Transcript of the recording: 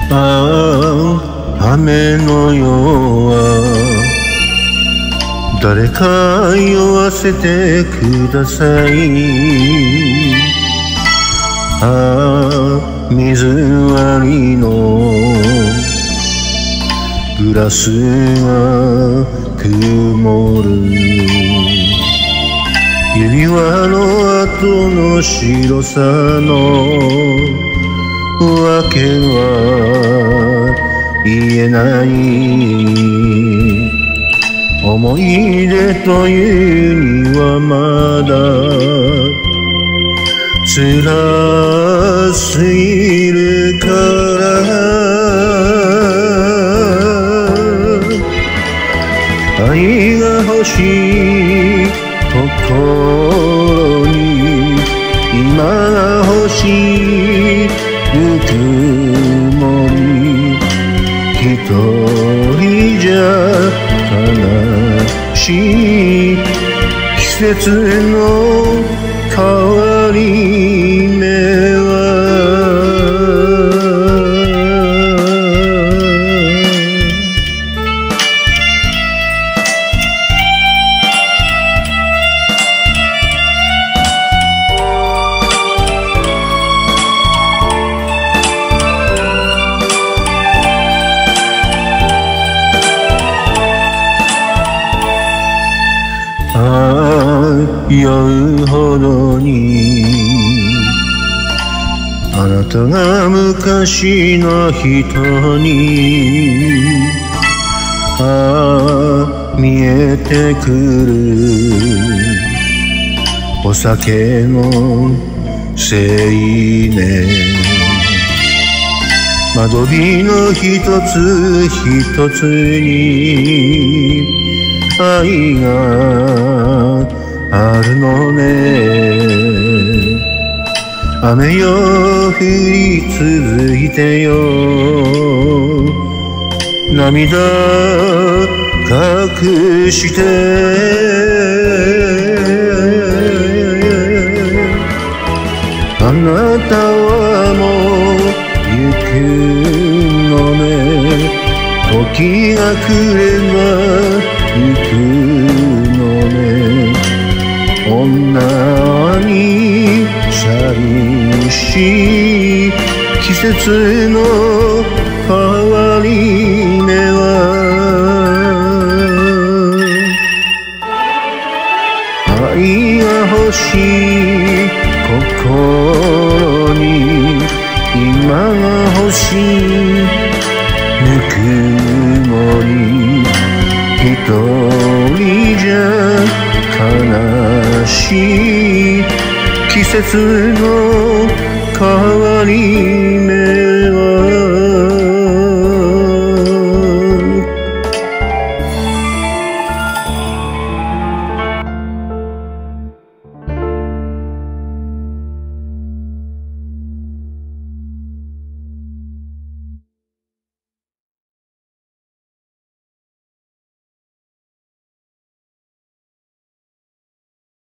ああ雨の夜は誰か酔わせてください。ああ水割りのグラスが曇る、指輪の後の白さのわけは言えない。思い出というにはまだ辛すぎるから、愛が欲しい心に今が欲しいぬくもり、一人じゃ悲しい季節の変わり目は酔うほどにあなたが昔の人に見えてくる、お酒の青年、窓辺の一つ一つに愛があるのね。雨よ降り続いてよ、涙隠してあなたはもう行くのね。時が来れば行くのね。女に寂しい季節の変わり目は、愛が欲しい心に今が欲しいぬくもり、一人じゃ悲しい季節の変わり目は